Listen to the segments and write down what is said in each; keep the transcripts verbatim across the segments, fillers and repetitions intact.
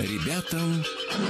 Ребятам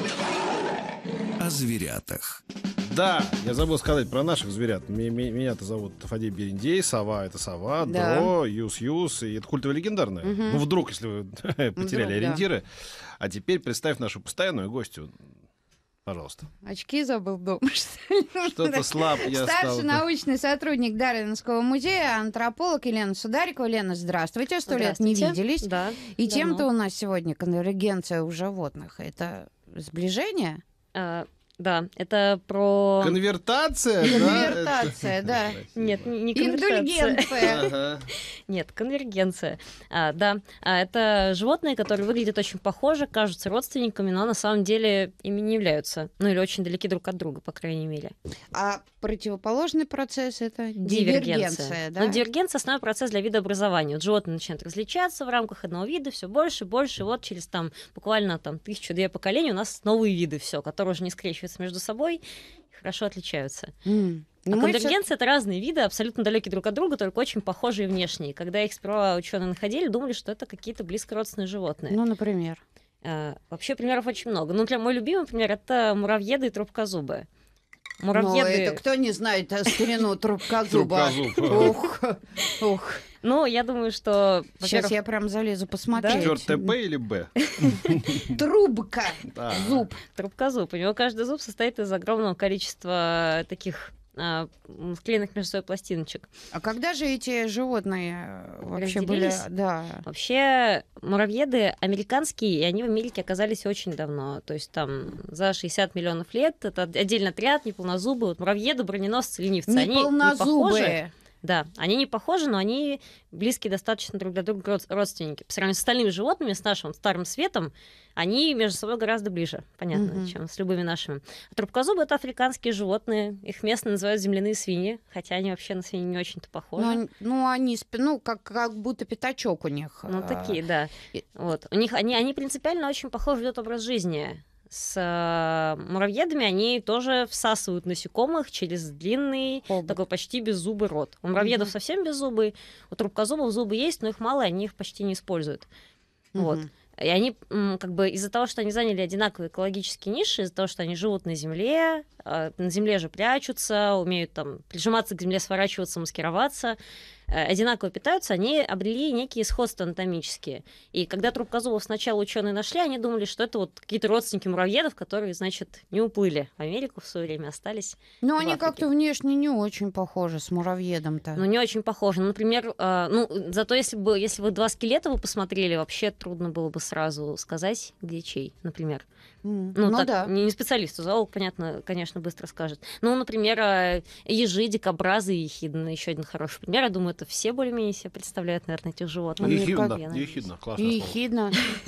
о зверятах. Да, я забыл сказать про наших зверят. М- м- Меня-то зовут Фадей Берендей, сова — это сова, Да. дро, юс-юс, и это культово легендарное. Мгм. Ну, вдруг, если вы потеряли Вдруг, да. ориентиры. А теперь представь нашу постоянную гостью. Пожалуйста. Очки забыл дома, что ли? Что-то слаб я стал. Старший научный сотрудник Дарвинского музея, антрополог Елена Сударикова. Лена, здравствуйте. Сто лет не Здравствуйте. виделись. Да, И давно. тем-то у нас сегодня конвергенция у животных. Это сближение? А, да, это про... Конвертация, да? Конвертация, да. Нет, не не конвертация. Индульгенция. Ага. Нет, конвергенция. А, да, а, это животные, которые выглядят очень похожи, кажутся родственниками, но на самом деле ими не являются. Ну или очень далеки друг от друга, по крайней мере. А противоположный процесс — это дивергенция, да? Но дивергенция — основной процесс для видообразования. Вот животные начинают различаться в рамках одного вида, все больше, больше. И вот через там буквально там тысячу-две поколения у нас новые виды, все, которые уже не скрещиваются между собой, и хорошо отличаются. М. А Ну, мы всё- конвергенция — это разные виды, абсолютно далекие друг от друга, только очень похожие внешне. И когда их сперва ученые находили, думали, что это какие-то близкородственные животные. Ну, например. А, вообще примеров очень много. Ну, например, мой любимый пример — это муравьеды и трубкозубы. Ну, Муравьеды... это кто не знает э, старину трубкозуба? Трубкозуб. Ух, ух. Ну, я думаю, что... Сейчас во-первых, я прям залезу посмотреть. Четвертое Б или Б? Трубка. Да. Зуб. трубкозуб. У него каждый зуб состоит из огромного количества таких а, м, склеенных между собой пластиночек. А когда же эти животные э, вообще были? Разделились? Да. Вообще, муравьеды американские, и они в Америке оказались очень давно. То есть там за шестьдесят миллионов лет. Это отдельный отряд, неполнозубые. Вот муравьеды, броненосцы, ленивцы. Они не похожи. Неполнозубые. Да, они не похожи, но они близкие достаточно друг для друга род- родственники. По сравнению с остальными животными, с нашим старым светом, они между собой гораздо ближе, понятно, Мгм. чем с любыми нашими. А трубкозубы — это африканские животные. Их местно называют земляные свиньи, хотя они вообще на свиньи не очень-то похожи. Ну, они- ну, они, спи- ну, как, как будто пятачок у них. Ну, а, такие, да. и- Вот. У них они, они принципиально очень похожи ведут образ жизни. С э, муравьедами они тоже всасывают насекомых через длинный, Хобот. такой почти беззубый рот. У муравьедов Мгм. совсем беззубый, у трубкозубов зубы есть, но их мало, и они их почти не используют. Вот. Мгм. И они, м, как бы, из-за того, что они заняли одинаковые экологические ниши, из-за того, что они живут на земле, а, на земле же прячутся, умеют там прижиматься к земле, сворачиваться, маскироваться, э, одинаково питаются, они обрели некие сходства анатомические. И когда трубкозубов сначала ученые нашли, они думали, что это вот какие-то родственники муравьедов, которые, значит, не уплыли в Америку в свое время, остались. Но в они Африке. как-то внешне не очень похожи с муравьедом-то. Ну, не очень похоже. Ну, например, э, ну, зато если бы, если вы два скелета вы посмотрели, вообще трудно было бы сразу сказать, где чей, например. М, Ну, ну так, да. не, не специалист, зоолог, понятно, конечно, быстро скажет. Ну, например, э, ежи, дикобразы и ехидны. Еще один хороший пример. Я думаю, это все более-менее себе представляют, наверное, этих животных. Мне Ехидно, как- я надеюсь. ехидно, классное слово. Ехидно.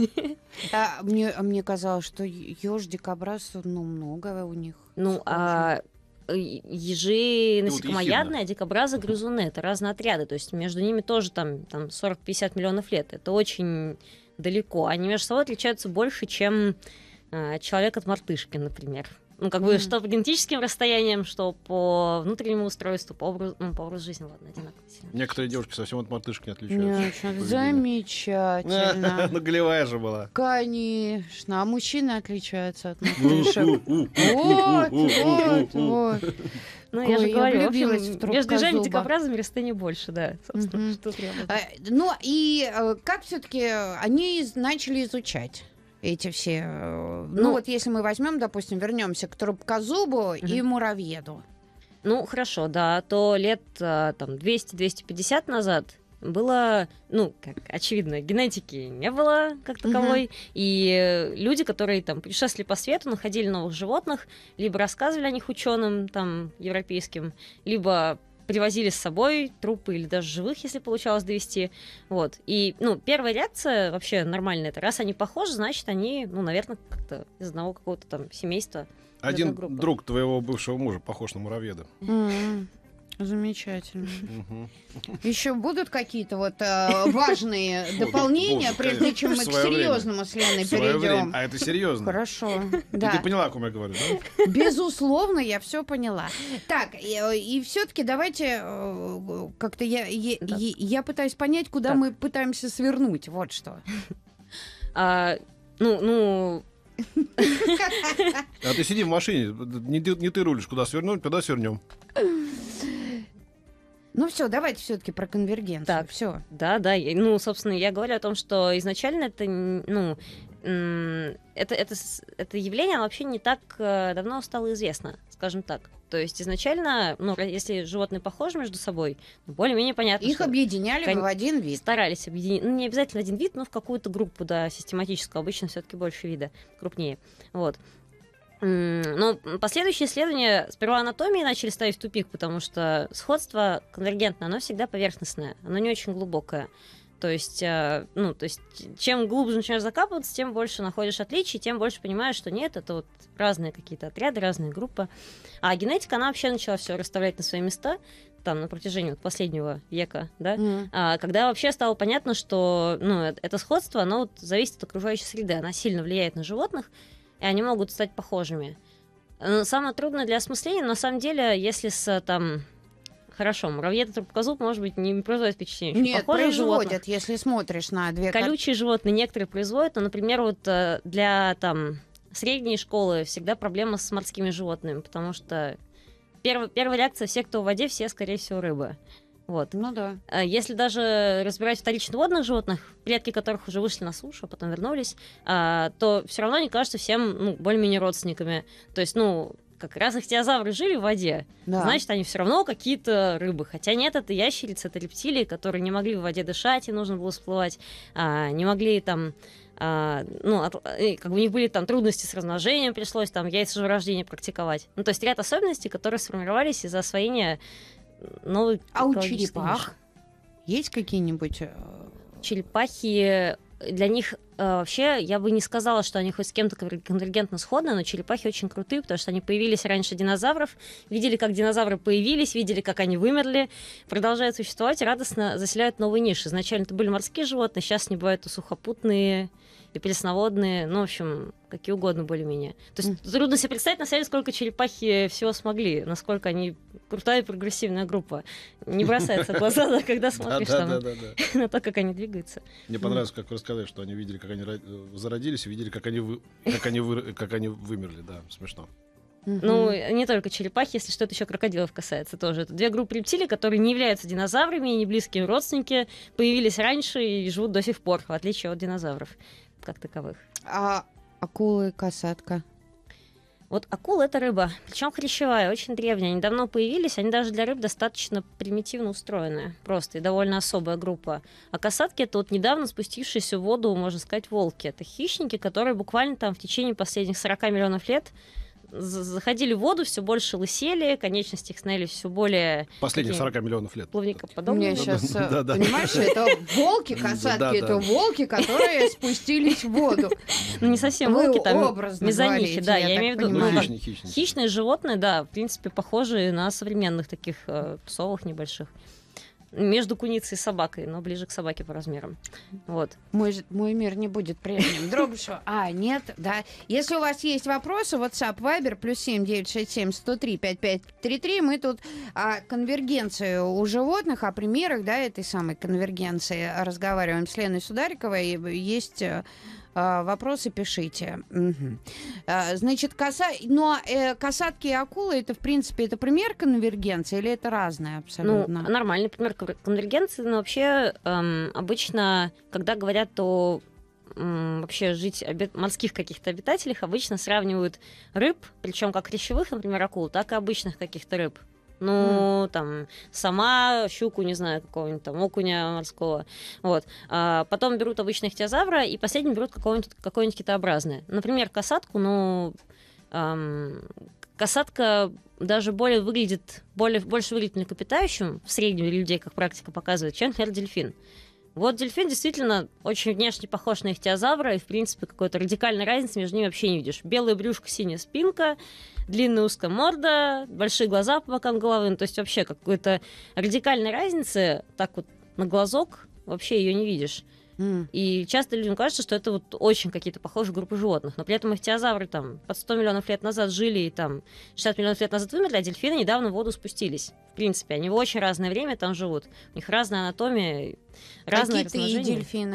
А мне, а мне казалось, что еж, дикобраз, ну, много у них. Ну, схоже. а э, ежи Ну, вот насекомоядные, а дикобразы грызуны. Это разные отряды. То есть между ними тоже там, там сорок-пятьдесят миллионов лет. Это очень далеко. Они между собой отличаются больше, чем э, человек от мартышки, например. Ну, как бы, Мгм. что по генетическим расстояниям, что по внутреннему устройству, по образу, ну, по образу жизни, ладно, одинаково сильно. Некоторые девушки совсем от мартышек не отличаются. Нет, что- Поведение. замечательно. Ну, голевая же была. Конечно. А мужчины отличаются от мартышек. Вот, вот, вот. Ну, я же Ой, я говорю, в влюбилась в общем, между ежами и трубкозуба. дикобразами расстояние больше, да. Собственно, Мгм. что требуется. А, Ну и э, как все-таки они из- начали изучать эти все. э, Ну, Ну, вот если мы возьмем, допустим, вернемся к трубкозубу и Мгм. муравьеду. Ну, хорошо, да, то лет а, там двести-двести пятьдесят назад было, ну, как очевидно, генетики не было как таковой, и э, люди, которые там путешествовали по свету, находили новых животных, либо рассказывали о них ученым там европейским, либо привозили с собой трупы или даже живых, если получалось довести. Вот. И, ну, первая реакция вообще нормальная. Это раз они похожи, значит, они, ну, наверное, как-то из одного какого-то там семейства. Один группа. друг твоего бывшего мужа похож на муравьеда. М, Замечательно. Мгм. Еще будут какие-то вот э, важные Будут, дополнения, будут, прежде конечно. чем мы В к своё время. серьезному с Леной В своё время. перейдем? А это серьезно. Хорошо. И Да. ты поняла, о ком я говорю, да? Безусловно, я все поняла. Так, и, все-таки давайте э, как-то я, я, Да. я- я пытаюсь понять, куда Так. мы пытаемся свернуть. Вот что. А, ну, ну, А ты сиди в машине, не ты, не ты рулишь, куда свернуть, куда свернем. Ну все, давайте все-таки про конвергенцию. Так. Все. Да, да. и, Ну, собственно, я говорю о том, что изначально это, н- ну, м, это, это, с- это явление оно вообще не так э, давно стало известно, скажем так. То есть изначально, ну, ра- если животные похожи между собой, ну, более-менее понятно, Их что объединяли кон- в один вид. старались объединить, ну, не обязательно один вид, но в какую-то группу, да, систематическую, обычно все-таки больше вида, крупнее. Вот. М, Но последующие исследования сперва анатомии начали ставить в тупик, потому что сходство конвергентное, оно всегда поверхностное, оно не очень глубокое. То есть, э, ну, то есть, чем глубже начинаешь закапываться, тем больше находишь отличий, тем больше понимаешь, что нет, это вот разные какие-то отряды, разные группы. А генетика, она вообще начала все расставлять на свои места, там, на протяжении вот последнего века, да, М. а, когда вообще стало понятно, что, ну, э- это сходство, оно вот зависит от окружающей среды, она сильно влияет на животных, и они могут стать похожими. Но самое трудное для осмысления, на самом деле, если с, там, хорошо, муравьед и трубкозуб, может быть, не производит впечатление, что Нет, похожих животных. производят, если смотришь на две кар- Колючие животные некоторые производят, но, например, вот э, для, там, средней школы всегда проблема с морскими животными, потому что перв- первая реакция всех, кто в воде, все, скорее всего, рыбы. Вот. Ну да. А Если даже разбирать вторично водных животных, предки которых уже вышли на сушу, а потом вернулись, а, то все равно они кажутся всем, ну, более-менее родственниками. То есть, ну, как раз ихтиозавры жили в воде, Да. значит, они все равно какие-то рыбы. Хотя нет, это ящерицы, это рептилии, которые не могли в воде дышать, им нужно было всплывать, а, не могли там... а, ну, от- и как бы у них были там трудности с размножением, пришлось там яйцежеворождение практиковать. Ну, то есть ряд особенностей, которые сформировались из-за освоения новой А у экологической ниши. черепах есть какие-нибудь... э, Черепахи, для них э, вообще, я бы не сказала, что они хоть с кем-то конвер- конвергентно сходны, но черепахи очень крутые, потому что они появились раньше динозавров, видели, как динозавры появились, видели, как они вымерли, продолжают существовать и радостно заселяют новые ниши. Изначально это были морские животные, сейчас они бывают и сухопутные, и пресноводные, ну, в общем, какие угодно более-менее. То есть трудно себе представить, на самом деле, сколько черепахи всего смогли, насколько они крутая и прогрессивная группа. Не бросается в глаза, да, когда смотришь там Да-да-да. на то, как они двигаются. Мне понравилось, как вы рассказали, что они видели, как они ра- зародились, и видели, как они, вы- как они, вы- как они вымерли. Да, смешно. мгм. Ну, не только черепахи, если что, это еще крокодилов касается тоже. Это две группы рептилий, которые не являются динозаврами, и не близкие родственники, появились раньше и живут до сих пор, в отличие от динозавров как таковых. А акулы, касатка? Вот акула — это рыба, причем хрящевая, очень древняя. Они давно появились, они даже для рыб достаточно примитивно устроены, просто и довольно особая группа. А касатки — это вот недавно спустившиеся в воду, можно сказать, волки. Это хищники, которые буквально там в течение последних сорока миллионов лет за- заходили в воду, все больше лысели, конечности их становились все более Последних такие сорока миллионов лет. У меня плавникоподобными. сейчас, Да-да. понимаешь, это волки, касатки, Да-да. это волки, которые спустились в воду. Ну, не совсем Вы волки, там образно мезонихи, говорите, да, я я так имею в виду, ну, понимаю. как Хищные, хищные. хищные животные, да, в принципе, похожие на современных таких э, совах небольших. Между куницей и собакой, но ближе к собаке по размерам. Вот. Мой, ж- мой мир не будет прежним. Дробышева. А, нет, да. Если у вас есть вопросы, WhatsApp, Viber, плюс семь девятьсот шестьдесят семь сто три пятьдесят пять тридцать три. Мы тут о конвергенции у животных, о примерах, да, этой самой конвергенции разговариваем с Леной Судариковой. И есть э, э, вопросы, пишите. Мгм. Э, Значит, коса... Но э, касатки и акулы, это, в принципе, это пример конвергенции или это разное Ну, абсолютно? нормальный пример кон- конвергенции, но вообще эм, обычно, когда говорят о м, вообще жить оби- морских каких-то обитателях, обычно сравнивают рыб, причем как хрящевых, например, акул, так и обычных каких-то рыб. Ну, там, сама, щуку, не знаю, какого-нибудь там, окуня морского. Вот. А потом берут обычных ихтиозавра, и последним берут какого-нибудь, какое-нибудь китообразное. Например, касатку, ну, ам, касатка даже более выглядит, более, больше выглядит млекопитающим в среднем для людей, как практика показывает, чем, например, дельфин. Вот дельфин действительно очень внешне похож на ихтиозавра, и, в принципе, какой-то радикальной разницы между ними вообще не видишь. Белое брюшко, синяя спинка, длинная узкая морда, большие глаза по бокам головы. Ну, то есть вообще какой-то радикальной разницы, так вот на глазок, вообще ее не видишь. М. И часто людям кажется, что это вот очень какие-то похожие группы животных. Но при этом ихтиозавры там под сто миллионов лет назад жили и там шестьдесят миллионов лет назад вымерли, а дельфины недавно в воду спустились. В принципе, они в очень разное время там живут. У них разная анатомия, разное Какие ты и размножение. дельфины?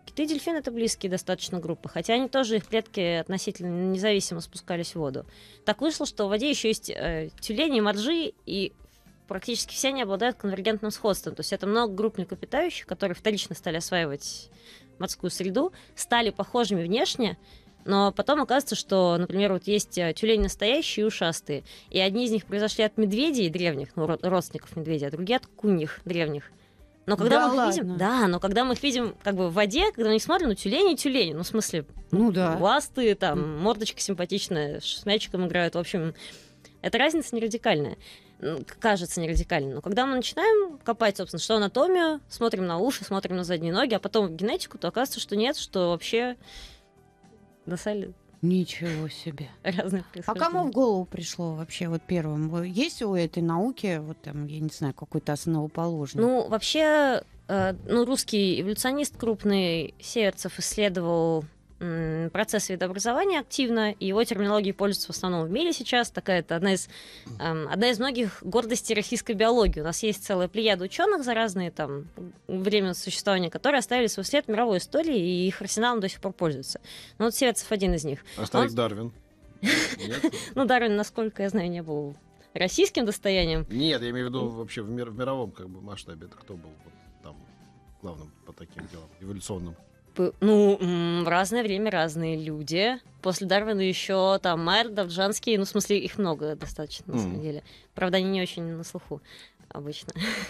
Киты и дельфины — это близкие достаточно группы, хотя они тоже, их предки относительно независимо спускались в воду. Так вышло, что в воде еще есть э, тюлени, моржи, и практически все они обладают конвергентным сходством. То есть это много групп млекопитающих, которые вторично стали осваивать морскую среду, стали похожими внешне, но потом оказывается, что, например, вот есть тюлени настоящие и ушастые, и одни из них произошли от медведей древних, ну, родственников медведей, а другие от куньих древних. Но когда Да мы их ладно? видим, да, но когда мы их видим как бы в воде, когда мы их смотрим, ну, тюлени и тюлени, ну, в смысле, Ну да. ласты, там, мордочка симпатичная, с мячиком играют, в общем, эта разница не радикальная, кажется не радикальной. Но когда мы начинаем копать, собственно, что анатомию, смотрим на уши, смотрим на задние ноги, а потом генетику, то оказывается, что нет, что вообще на сале Ничего себе. разных А происхождений. кому в голову пришло вообще вот первым? Вы- Есть у этой науки, вот там, я не знаю, какой-то основоположный? Ну, вообще, э, ну, русский эволюционист крупный Северцев исследовал м, процесс видообразования активно, и его терминологией пользуются в основном в мире сейчас. Такая это одна из, эм, одна из многих гордостей российской биологии. У нас есть целая плеяда ученых за разные там время существования, которые оставили свой след в мировой истории, и их арсеналом до сих пор пользуются. Ну, вот Северцев один из них. А старик Он- Дарвин? Нет? Ну, Дарвин, насколько я знаю, не был российским достоянием. Нет, я имею в виду вообще в, мир- в мировом как бы масштабе. Это кто был вот там главным по таким делам, эволюционным? П- Ну, м, в разное время разные люди. После Дарвина еще там Майер, Довжанский, ну, в смысле, их много достаточно, на самом Мгм. деле. Правда, они не очень на слуху обычно.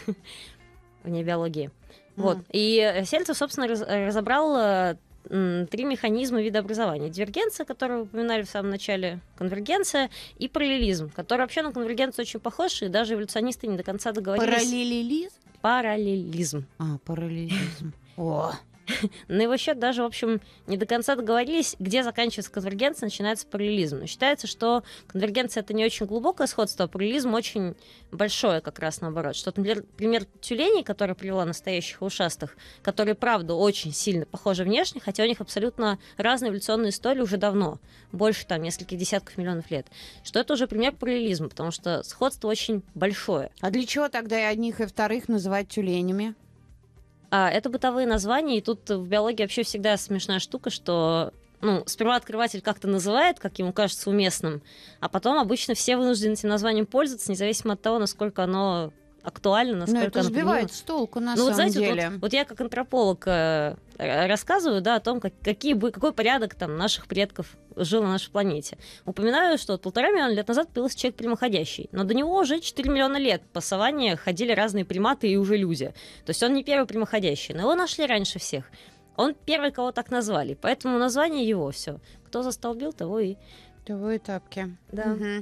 Вне биологии. Вот. Мгм. И э, Сельцев, собственно, раз- разобрал э, м, три механизма видообразования. Дивергенция, которую вы упоминали в самом начале, конвергенция и параллелизм, который вообще на конвергенцию очень похож, и даже эволюционисты не до конца договорились. Параллелизм? Параллелизм. А, параллелизм. О, На его счет даже, в общем, не до конца договорились, где заканчивается конвергенция, начинается параллелизм. Но считается, что конвергенция — это не очень глубокое сходство, а параллелизм очень большое, как раз наоборот. Что, например, пример тюленей, который привела настоящих и ушастых, которые, правда, очень сильно похожи внешне, хотя у них абсолютно разные эволюционные истории уже давно, больше там нескольких десятков миллионов лет, что это уже пример параллелизма, потому что сходство очень большое. а для чего тогда и одних, и вторых называть тюленями? А, это бытовые названия, и тут в биологии вообще всегда смешная штука, что ну, сперва открыватель как-то называет, как ему кажется уместным, а потом обычно все вынуждены этим названием пользоваться, независимо от того, насколько оно актуально, Ну, насколько это оно сбивает применимо. с толку, на Ну, вот самом знаете, вот, деле. вот- вот я как антрополог э, р- рассказываю, да, о том, как, какие, бы- какой порядок там наших предков жил на нашей планете. Упоминаю, что вот полтора миллиона лет назад появился человек прямоходящий, но до него уже четыре миллиона лет по саванне ходили разные приматы и уже люди. То есть он не первый прямоходящий, но его нашли раньше всех. Он первый, кого так назвали, поэтому название его все. Кто застолбил, того и... Того и тапки. Да. Мгм.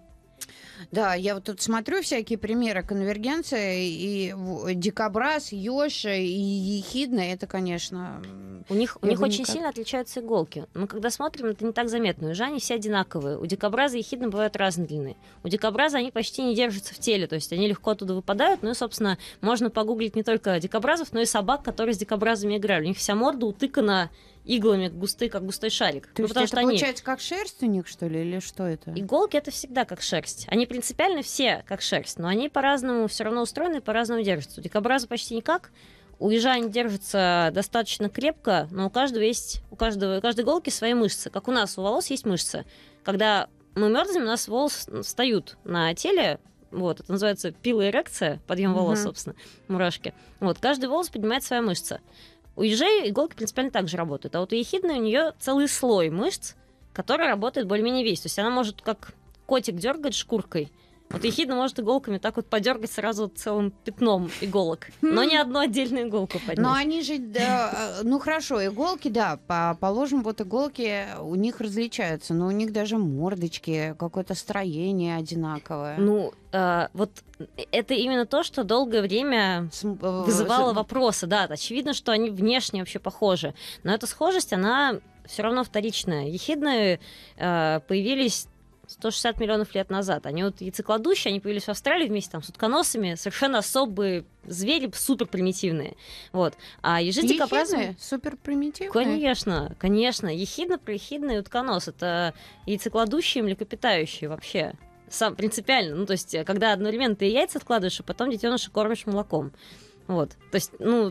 Да, я вот тут смотрю всякие примеры конвергенции, и в- дикобраз, ёж и ехидна, это, конечно... м, У них, у Я них бы очень никак. сильно отличаются иголки. Мы когда смотрим, это не так заметно. Уже они все одинаковые. У дикобраза и ехидны бывают разной длины. У дикобраза они почти не держатся в теле, то есть они легко оттуда выпадают. Ну и, собственно, можно погуглить не только дикобразов, но и собак, которые с дикобразами играли. У них вся морда утыкана иглами, густые, как густой шарик. То Ну, есть потому это что они... получается как шерсть у них, что ли, или что это? Иголки — это всегда как шерсть. Они принципиально все как шерсть, но они по-разному все равно устроены, по-разному держатся. У дикобраза почти никак. У ежа они держатся достаточно крепко, но у каждого есть, у каждого, у каждой иголки свои мышцы. Как у нас у волос есть мышцы. Когда мы мерзнем, у нас волосы встают на теле, вот, это называется пилоэрекция, подъем волос, Мгм. собственно, мурашки. Вот, каждый волос поднимает своя мышца. У ежей иголки принципиально так же работают, а вот у ехидны у нее целый слой мышц, который работает более-менее весь. То есть она может как котик дергать шкуркой. Вот ехидна может иголками так вот подергать сразу целым пятном иголок, но не одну отдельную иголку поднять. Но они же, да, э, ну хорошо, иголки, да, по- положим, вот иголки у них различаются, но у них даже мордочки, какое-то строение одинаковое. Ну, э, вот это именно то, что долгое время С- э, вызывало с- вопросы. Да, очевидно, что они внешне вообще похожи. Но эта схожесть, она все равно вторичная. Ехидны э, появились сто шестьдесят миллионов лет назад. Они вот яйцекладущие, они появились в Австралии вместе там, с утконосами, совершенно особые звери, супер примитивные. Вот. А ежи дикобразные... Ехидны? Супер примитивные? Конечно, конечно. Ехидна, проехидна и утконос — это яйцекладущие, млекопитающие вообще. Сам принципиально. Ну, то есть, когда одновременно ты яйца откладываешь, а потом детеныша кормишь молоком. Вот. То есть, ну,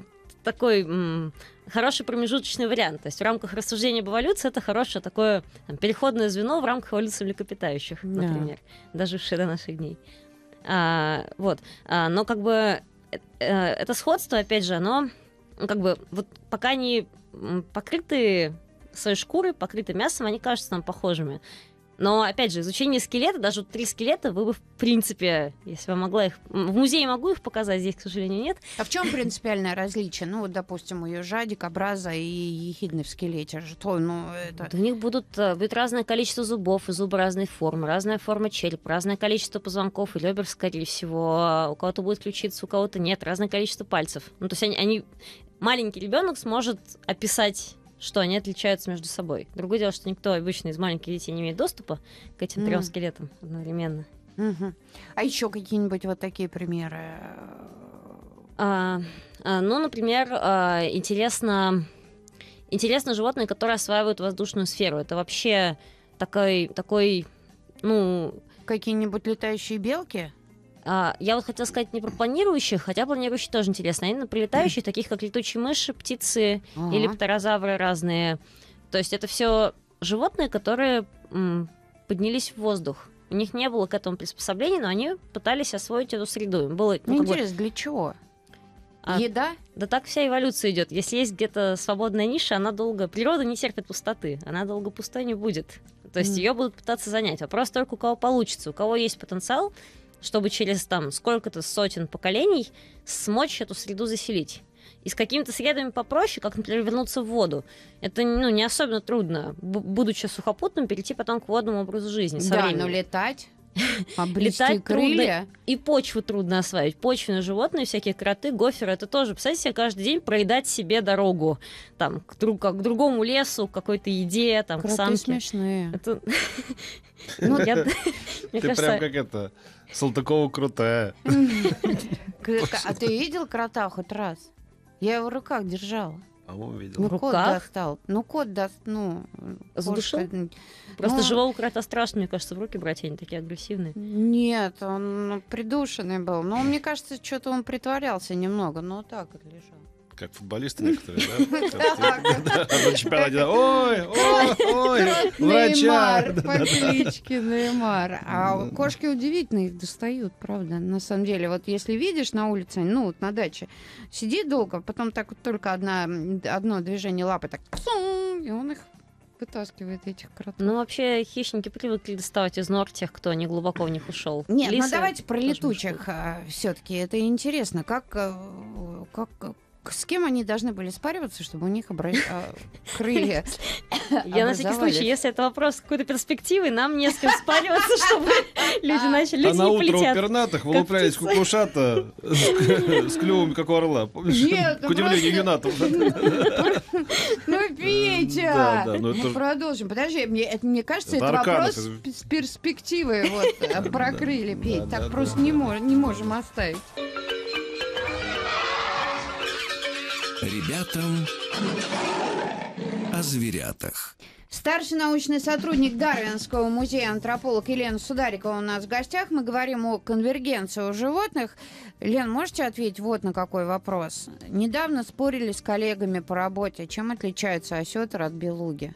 такой м, хороший промежуточный вариант. То есть в рамках рассуждения об эволюции это хорошее такое там, переходное звено в рамках эволюции млекопитающих, Да. например, дожившее до наших дней. А, вот. А, но как бы э, это сходство, опять же, оно ну, как бы вот пока они м, покрыты своей шкурой, покрыты мясом, они кажутся нам похожими. Но, опять же, изучение скелета, даже вот три скелета, вы бы, в принципе, если бы я могла их... В музее могу их показать, здесь, к сожалению, нет. А в чем принципиальное различие? Ну, вот, допустим, у ежа, дикобраза и ехидны в скелете. Что, ну, это... Вот у них будут, э, будет разное количество зубов и зубы разной формы, разная форма черепа, разное количество позвонков и ребер, скорее всего. У кого-то будет ключица, у кого-то нет, разное количество пальцев. Ну, то есть они... они... Маленький ребенок сможет описать, что они отличаются между собой. Другое дело, что никто обычно из маленьких детей не имеет доступа к этим трем Mm. скелетам одновременно. Мгм. А еще какие-нибудь вот такие примеры? А, а, ну, например, а, интересно, интересно животные, которые осваивают воздушную сферу. Это вообще такой, такой ну, Какие-нибудь летающие белки? а, я вот хотела сказать не про планирующих, хотя планирующие тоже интересно. А именно про летающих, таких как летучие мыши, птицы Ага. или птерозавры разные. То есть это все животные, которые м, поднялись в воздух. У них не было к этому приспособлений, но они пытались освоить эту среду. Им было, ну, Ну, как бы- интересно, для чего? А, Еда? Да так вся эволюция идет. Если есть где-то свободная ниша, она долго... Природа не терпит пустоты, она долго пустой не будет. То есть Мгм. ее будут пытаться занять. Вопрос только у кого получится, у кого есть потенциал, чтобы через там сколько-то сотен поколений смочь эту среду заселить. И с какими-то средами попроще, как, например, вернуться в воду. Это ну, не особенно трудно, б- будучи сухопутным, перейти потом к водному образу жизни. со Да, временем. но летать, обрести Летать трудно. крылья. И почву трудно осваивать. Почвенные животные, всякие кроты, гоферы, это тоже, представьте себе, каждый день проедать себе дорогу. Там, к, друг, к другому лесу, к какой-то еде, там, к Кроты самке. смешные. Это... Ну, я... Мне Ты прям кажется... как это, Салтыкова крутая. К- А ты видел крота хоть раз? Я его в руках держала. По-моему, видел. Ну, В кот руках? достал. Ну, кот даст, ну... Задушил? кошка- Просто Ну, живого крота страшно, мне кажется, в руки брать, они такие агрессивные. Нет, он ну, придушенный был. Но мне кажется, что-то он притворялся немного. Но вот так вот лежал. Как футболисты некоторые, да? На чемпионате. Ой, ой, ой, врача. Неймар по кличке Неймар. А кошки удивительно их достают, правда. На самом деле, вот если видишь на улице, ну вот на даче, сидит долго, потом так вот только одна, одно движение лапы, так псум, и он их вытаскивает, этих кротов. Ну, вообще, хищники привыкли доставать из нор тех, кто не глубоко в них ушел. Нет, ну Лисы давайте про тоже летучих все-таки. Это интересно. Как, э, как, с кем они должны были спариваться, чтобы у них обра- а, крылья Я на всякий образовались? случай, если это вопрос с какой-то перспективой, нам не с кем спариваться, чтобы люди начали, А люди на не утро у полетят. пернатых вылуплялись птицы. куклушата с клювом, как у орла. Помнишь? Нет, ну К удивлению просто- юнатов. Ну, Петя! Да, да, ну Мы это- продолжим. Подожди, мне, это, мне кажется, Это это Арканов, вопрос это- с перспективой вот, э, про крылья, Петь. Да, Так да, просто да. не, мож- не можем оставить. Ребятам о зверятах. Старший научный сотрудник Дарвинского музея, антрополог Елена Сударикова у нас в гостях. Мы говорим о конвергенции у животных. Лен, можете ответить вот на какой вопрос? Недавно спорили с коллегами по работе. Чем отличается осетр от белуги?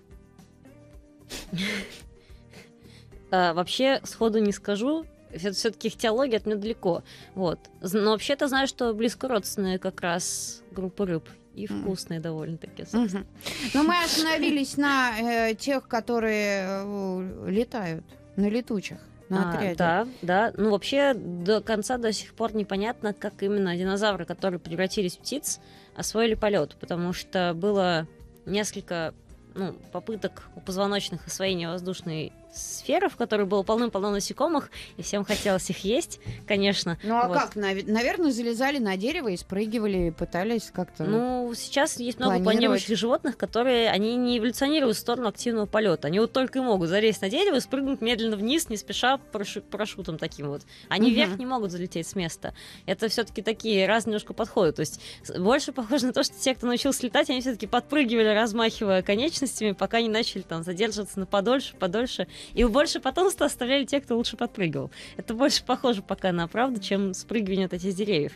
А, вообще, сходу не скажу. Все-таки их теология от меня далеко. Вот. З- Но вообще-то знаю, что близко родственные как раз группы рыб. И Мгм. вкусные довольно-таки. Мгм. Но мы остановились на э, тех, которые э, летают, на летучих, на А, отряде. да, да. Ну, вообще, до конца до сих пор непонятно, как именно динозавры, которые превратились в птиц, освоили полет, потому что было несколько ну, попыток у позвоночных освоения воздушной сферы, в которой было полным-полно насекомых, и всем хотелось их есть, конечно. Ну а Вот. как? Нав- Наверное, залезали на дерево и спрыгивали, и пытались как-то... Ну, сейчас есть много Планировать. планирующих животных, которые, они не эволюционируют в сторону активного полета. Они вот только и могут залезть на дерево и спрыгнуть медленно вниз, не спеша парашу- парашютом таким вот. Они Мгм. вверх не могут залететь с места. Это все-таки такие разные немножко подходы. То есть с- больше похоже на то, что те, кто научился летать, они все-таки подпрыгивали, размахивая конечностями, пока не начали там задерживаться на подольше, подольше. И больше потомства оставляли те, кто лучше подпрыгивал. Это больше похоже пока на правду, чем спрыгивание вот этих с деревьев.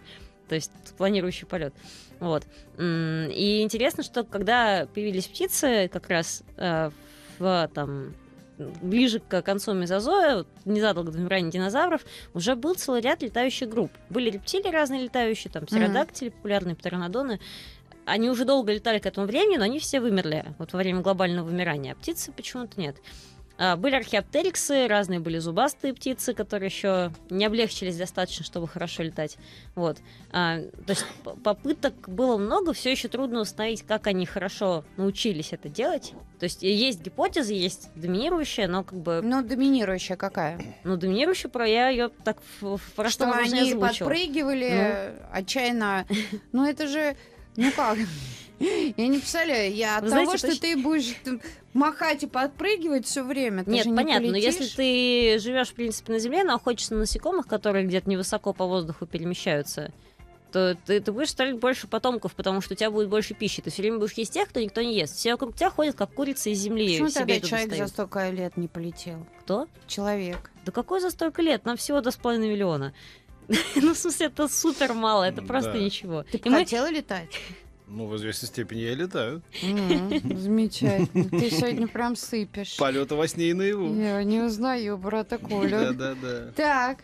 то есть планирующий полет. Вот. И интересно, что когда появились птицы, как раз э, в там ближе к концу мезозоя, вот, незадолго до вымирания динозавров, уже был целый ряд летающих групп. Были рептилии разные летающие, там птеродактили, популярные птеранодоны. Они уже долго летали к этому времени, но они все вымерли вот во время глобального вымирания, а птицы почему-то нет. А, были археоптериксы, разные были зубастые птицы, которые еще не облегчились достаточно, чтобы хорошо летать. Вот. А, то есть попыток было много, все еще трудно установить, как они хорошо научились это делать. То есть есть гипотеза, есть доминирующая, но как бы... Ну, доминирующая какая? Ну, доминирующая, про я ее так в, в простом Что выражении они озвучила. подпрыгивали ну. отчаянно. Ну, это же... Ну как? Я не представляю, я от Вы того, знаете, что точно... ты будешь махать и подпрыгивать все время, ты Нет, же не понятно, полетишь. но если ты живешь, в принципе, на Земле, но охотишься на насекомых, которые где-то невысоко по воздуху перемещаются, то ты, ты будешь строить больше потомков, потому что у тебя будет больше пищи. Ты все время будешь есть тех, кто никто не ест. Все вокруг тебя ходят, как курицы из земли. Почему себе тогда туда человек встают. за столько лет не полетел? Кто? Человек. Да какой за столько лет? Нам всего два с половиной миллиона. Ну, в смысле, это супер мало, это просто Да. ничего. Ты И мы- хотела летать? Ну, в известной степени я летаю. М, Замечательно. Ты сегодня прям сыпешь. Полеты во сне и наяву. Я не узнаю брата Колю. Да-да-да. Так,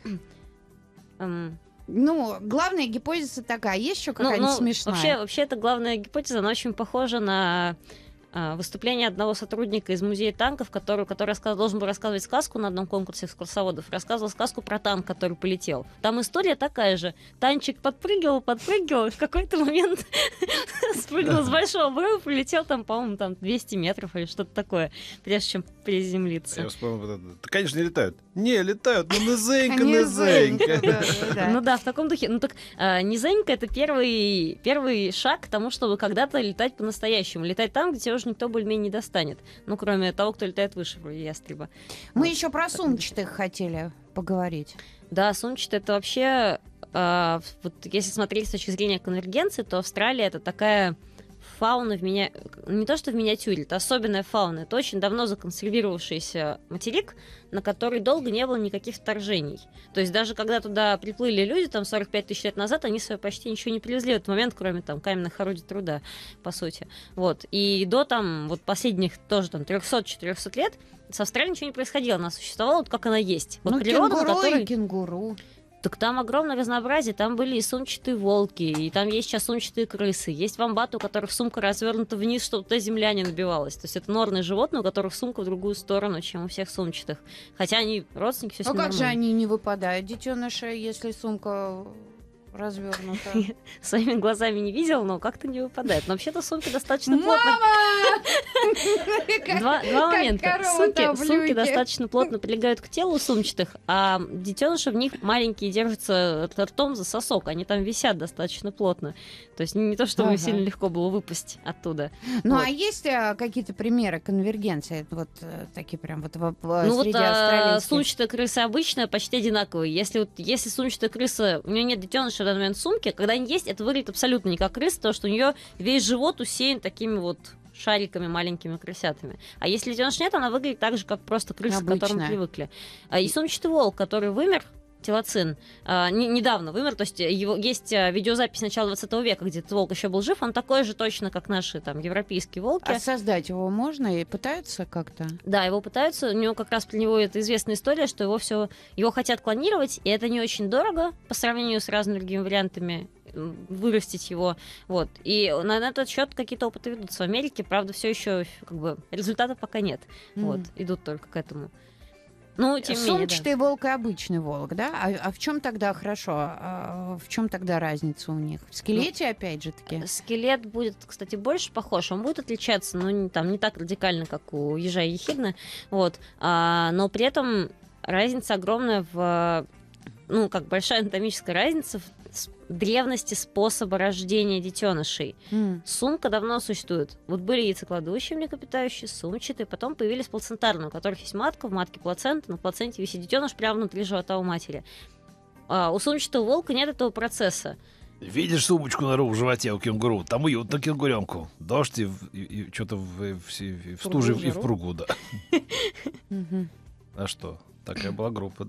Эм, ну, главная гипотеза такая. Есть еще Ну, какая-нибудь ну, смешная? Вообще, вообще, это главная гипотеза, она очень похожа на а, выступление одного сотрудника из музея танков, который, который раска- должен был рассказывать сказку на одном конкурсе экскурсоводов. Рассказывал сказку про танк, который полетел. Там история такая же. Танчик подпрыгивал, подпрыгивал, и в какой-то момент спрыгнул с большого обрыва, полетел там, по-моему, там двести метров или что-то такое, прежде чем приземлиться. Я вспомнил вот это. Да, конечно, не летают. Не, летают, ну низенько, Низенько, низенько. да, да, да. Ну да, в таком духе. Ну так а, низенько — это первый, первый шаг к тому, чтобы когда-то летать по-настоящему. Летать там, где тебя уже никто более-менее не достанет. Ну, кроме того, кто летает выше, вроде ястреба. Мы Вот. еще про сумчатых хотели поговорить. Да, сумчатый — это вообще... а, вот если смотреть с точки зрения конвергенции, то Австралия — это такая фауна в меня... Не то, что в миниатюре, это особенная фауна. Это очень давно законсервировавшийся материк, на который долго не было никаких вторжений. То есть даже когда туда приплыли люди, там, сорок пять тысяч лет назад, они себе почти ничего не привезли в этот момент, кроме там каменных орудий труда, по сути. Вот. И до там, вот последних тоже там трехсот-четырехсот лет с Австралией ничего не происходило. Она существовала вот как она есть. Вот Ну, природа, на кенгуру которой... и кенгуру. Так там огромное разнообразие. Там были и сумчатые волки, и там есть сейчас сумчатые крысы. Есть вомбаты, у которых сумка развернута вниз, чтобы туда земля не набивалась. То есть это норные животные, у которых сумка в другую сторону, чем у всех сумчатых. Хотя они родственники, все Ну как же они не выпадают, детеныши, если сумка развернута? Своими глазами не видел, но как-то не выпадает. Но вообще-то сумки достаточно плотно... Мама! Два, два Как момента. корова Сумки, на сумки блюде. достаточно плотно прилегают к телу сумчатых, а детеныши в них маленькие держатся ртом за сосок. Они там висят достаточно плотно. То есть не то, чтобы Ага. сильно легко было выпасть оттуда. Ну Вот. а есть а, какие-то примеры конвергенции? Вот э, такие прям вот в- в- Ну вот среди а, австралийских? сумчатая крыса обычная почти одинаковые. Если, вот, если сумчатая крыса, у нее нет детеныша в данный момент сумки, когда они есть, это выглядит абсолютно не как крыса, потому что у нее весь живот усеян такими вот шариками, маленькими крысятами. А если детеныш нет, она выглядит так же, как просто крыса, к которым Обычная. привыкли. А, и сумчатый волк, который вымер, телоцин, а, не- недавно вымер, то есть его, есть а, видеозапись начала двадцатого века, где этот волк еще был жив, он такой же точно, как наши там европейские волки. А создать его можно и пытаются как-то? Да, его пытаются, у него как раз про него это известная история, что его все, его хотят клонировать, и это не очень дорого по сравнению с разными другими вариантами м, вырастить его, вот. И на, на этот счет какие-то опыты ведутся в Америке, правда, все еще как бы результатов пока нет, М. вот, идут только к этому. Ну, тем не менее, да. Сумчатый волк и обычный волк, да? А, а в чем тогда хорошо? А в чем тогда разница у них? В скелете, опять же таки? Скелет будет, кстати, больше похож. Он будет отличаться, но не, там, не так радикально, как у ежа и ехидны. Вот. А, но при этом разница огромная в... Ну, как большая анатомическая разница в с- древности способа рождения детенышей. М. Сумка давно существует. Вот были яйцекладущие млекопитающие, сумчатые, потом появились плацентарные, у которых есть матка, в матке плацента, на плаценте висит детеныш прямо внутри живота у матери. А у сумчатого волка нет этого процесса. Видишь сумочку на в животе у кенгуру? Там уютно кенгуренку. Дождь и, в- и- и что-то в, в, в, в стуже и в жару? пругу, да. Мгм. А что? Такая была группа, да.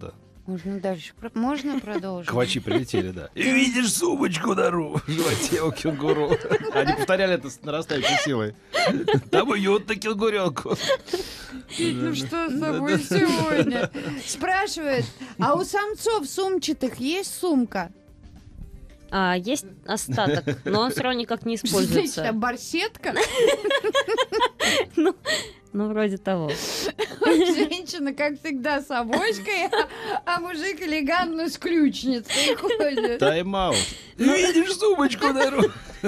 Можно дальше. Про- Можно продолжить? Квачи прилетели, да. И видишь сумочку дару в животе у кенгуру. Они повторяли это с нарастающей силой. Там уютно кенгуренку. Ну что с тобой сегодня? Спрашивает, а у самцов сумчатых есть сумка? А, есть остаток, но он все равно никак не Значит, а используется. барсетка? Ну, ну, вроде того. Женщина, как всегда, с авоськой, а, а мужик элегантно с ключницей ходит. Тайм-аут. Видишь сумочку дару.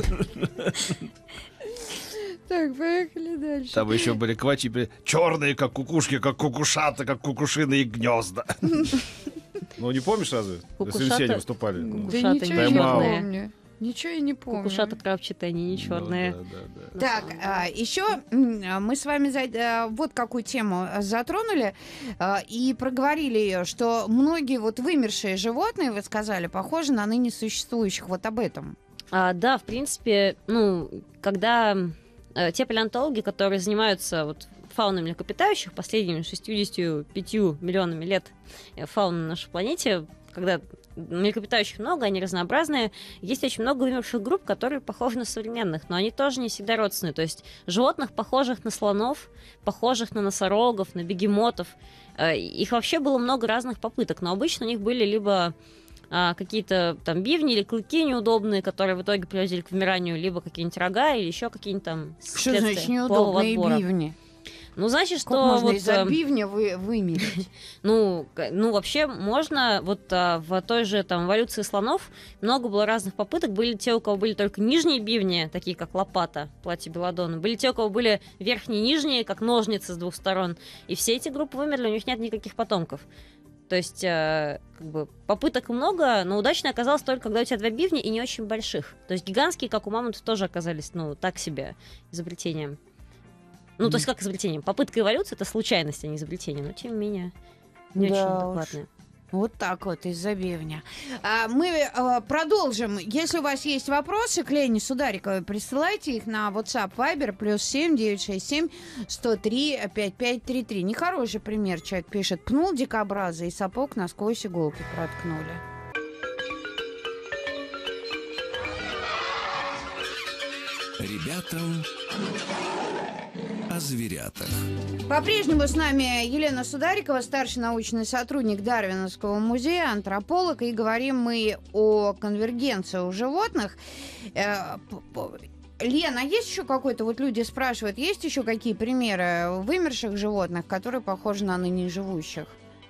Так, поехали дальше. Там еще были квачи черные, как кукушки, как кукушата, как кукушиные гнезда. Ну, не помнишь разве? Кукушата- Если все они выступали. Да Кукушата ничего не я не черные. помню. Ничего я не помню. Кукушата крапчатые, они не черные. Ну, да, да, да. Так, а, еще м, мы с вами за- а, вот какую тему затронули а, и проговорили ее, что многие вот вымершие животные, вы сказали, похожи на ныне существующих. Вот об этом. А, да, в принципе, ну, когда э, те палеонтологи, которые занимаются вот фауной млекопитающих последними шестьюдесятью пятью миллионами лет э, фауны на нашей планете, когда млекопитающих много, они разнообразные, есть очень много вымерших групп, которые похожи на современных, но они тоже не всегда родственные. То есть животных, похожих на слонов, похожих на носорогов, на бегемотов, э, их вообще было много разных попыток, но обычно у них были либо а, какие-то там бивни или клыки неудобные, которые в итоге приводили к вымиранию, либо какие-нибудь рога или еще какие-нибудь там Что следствия значит полового неудобные отбора. бивни? Ну, значит, Как что можно вот, из-за э, бивня вы, вымереть? ну, к- ну, вообще можно, вот а, в той же там эволюции слонов много было разных попыток. Были те, у кого были только нижние бивни, такие как лопата, платибелладона. Были те, у кого были верхние и нижние, как ножницы с двух сторон. И все эти группы вымерли, у них нет никаких потомков. То есть, э, как бы, попыток много, но удачно оказалось только, когда у тебя два бивня и не очень больших. То есть гигантские, как у мамонтов, тоже оказались, ну, так себе изобретением. Ну, то есть как изобретением? Попытка эволюции — это случайность, а не изобретение, но тем не менее не Да очень уж. адекватная. Вот так вот, из-за бивня. А, мы а, продолжим. Если у вас есть вопросы к Лене Судариковой, присылайте их на WhatsApp Viber плюс семь девятьсот шестьдесят семь сто три пятьдесят пять тридцать три. Нехороший пример. Человек пишет: пнул дикобраза и сапог насквозь иголки проткнули. Ребятам о зверятах. По-прежнему с нами Елена Сударикова, старший научный сотрудник Дарвиновского музея, антрополог, и говорим мы о конвергенции у животных. Э, п- п- Лена, а есть еще какой-то, вот люди спрашивают, есть еще какие примеры вымерших животных, которые похожи на ныне живущих?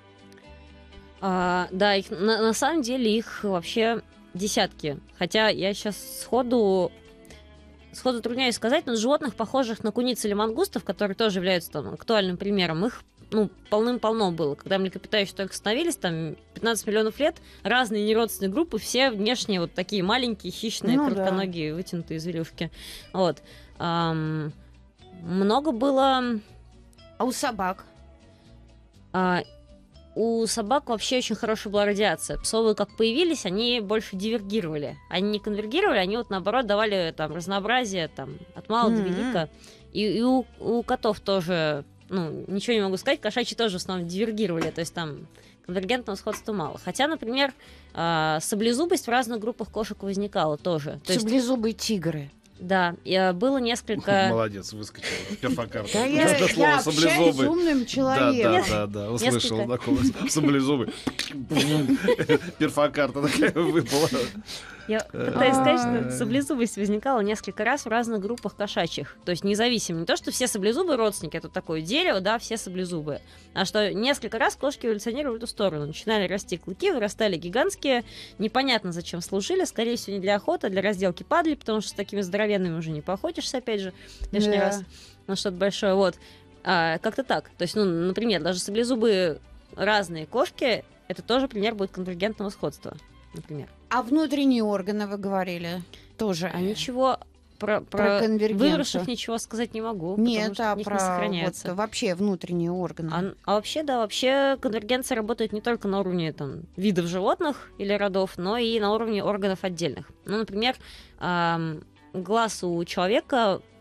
А, да, их, на, на самом деле их вообще десятки. Хотя я сейчас сходу Сходу трудняюсь сказать, но животных, похожих на куниц или мангустов, которые тоже являются там актуальным примером, их ну, полным-полно было. Когда млекопитающие только становились, там пятнадцать миллионов лет, разные неродственные группы, все внешне вот такие маленькие, хищные, Ну да. коротконогие, вытянутые зверюшки. Вот. Ам, много было... А у собак? а, У собак вообще очень хорошая была радиация. Псовые как появились, они больше дивергировали. Они не конвергировали, они вот наоборот давали там разнообразие там, от мала до Мгм. велика. И, и у, у котов тоже, ну, ничего не могу сказать, кошачьи тоже в основном дивергировали, то есть там конвергентного сходства мало. Хотя, например, а, саблезубость в разных группах кошек возникала тоже. То есть, Саблезубые тигры. да, и, а, было несколько... Молодец, выскочил. Перфокарта. Да я, Это слово я общаюсь с саблезубый. умным Да, человеком. да, да, да, услышал Несколько. такого саблезубый. Перфокарта такая выпала. Я пытаюсь сказать, А. что саблезубость возникала несколько раз в разных группах кошачьих. То есть независимо. Не то, что все саблезубые родственники, это такое дерево, да, все саблезубые. А что несколько раз кошки эволюционировали в эту сторону. Начинали расти клыки, вырастали гигантские. Непонятно, зачем служили. Скорее всего, не для охоты, а для разделки падали, потому что с такими здоровенными уже не поохотишься, опять же, лишний Да. раз на что-то большое. Вот. А, как-то так. То есть, ну, например, даже саблезубые разные кошки, это тоже пример будет конвергентного сходства, например. А внутренние органы, вы говорили, тоже. А ничего про, Про про конвергенцию. вымерших ничего сказать не могу, Нет, потому что а у них не про сохраняется. вот, вообще внутренние органы. А, а вообще, да, вообще конвергенция работает не только на уровне там, видов животных или родов, но и на уровне органов отдельных. Ну, например, ам, глаз у человека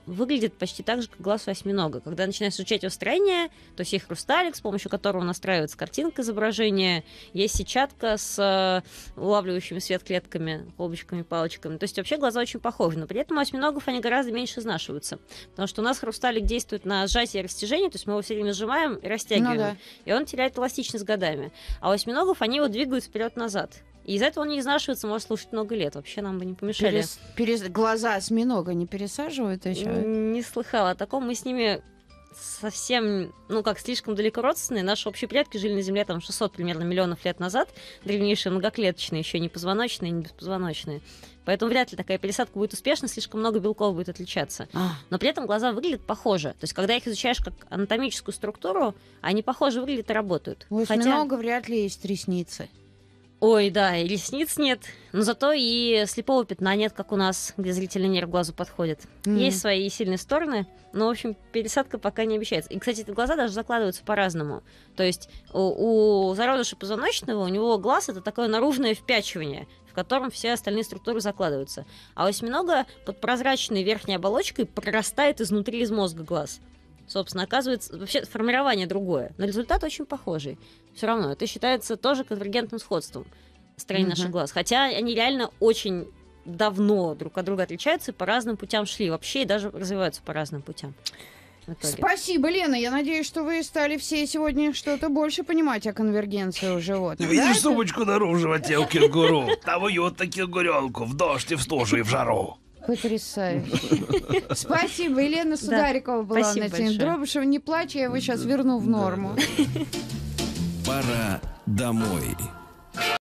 выглядит почти так же, как глаз у осьминога. Когда начинаешь изучать его строение, то есть есть хрусталик, с помощью которого настраивается картинка изображения, есть сетчатка с э, улавливающими свет клетками, колбочками, палочками. То есть вообще глаза очень похожи, но при этом у осьминогов они гораздо меньше изнашиваются. Потому что у нас хрусталик действует на сжатие и растяжение, то есть мы его все время сжимаем и растягиваем, Ну да. и он теряет эластичность с годами. А у осьминогов они его двигают вперед-назад. И из-за этого он не изнашивается, может слушать много лет. Вообще нам бы не помешали. Перес- перес- Глаза осьминога не пересаживают еще? Не слыхала о таком. Мы с ними совсем, ну как, слишком далеко родственные. Наши общие предки жили на Земле там шестьсот примерно миллионов лет назад. Древнейшие многоклеточные, еще не позвоночные, не беспозвоночные. Поэтому вряд ли такая пересадка будет успешна, слишком много белков будет отличаться. А. Но при этом глаза выглядят похоже. То есть, когда их изучаешь как анатомическую структуру, они похоже выглядят и работают. У Хотя- осьминога вряд ли есть ресницы. Ой, да, и ресниц нет, но зато и слепого пятна нет, как у нас, где зрительный нерв к глазу подходит. Мгм. Есть свои сильные стороны, но, в общем, пересадка пока не обещается. И, кстати, эти глаза даже закладываются по-разному. То есть у, у зародыша позвоночного у него глаз — это такое наружное впячивание, в котором все остальные структуры закладываются. А у осьминога под прозрачной верхней оболочкой прорастает изнутри из мозга глаз. Собственно, оказывается, вообще формирование другое, но результат очень похожий. Все равно это считается тоже конвергентным сходством строения Мгм. наших глаз. Хотя они реально очень давно друг от друга отличаются и по разным путям шли вообще, и даже развиваются по разным путям. В итоге. Спасибо, Лена. Я надеюсь, что вы стали все сегодня что-то больше понимать о конвергенции у животных. Видишь Да, это- сумочку нору в животе у кенгуру? Того ют-то кенгуренку в дождь и в стужу и в жару. Потрясающе. Спасибо. Елена Сударикова была спасибо на теме большое. Дробышева. Не плачь, я его сейчас верну в норму. Пора домой.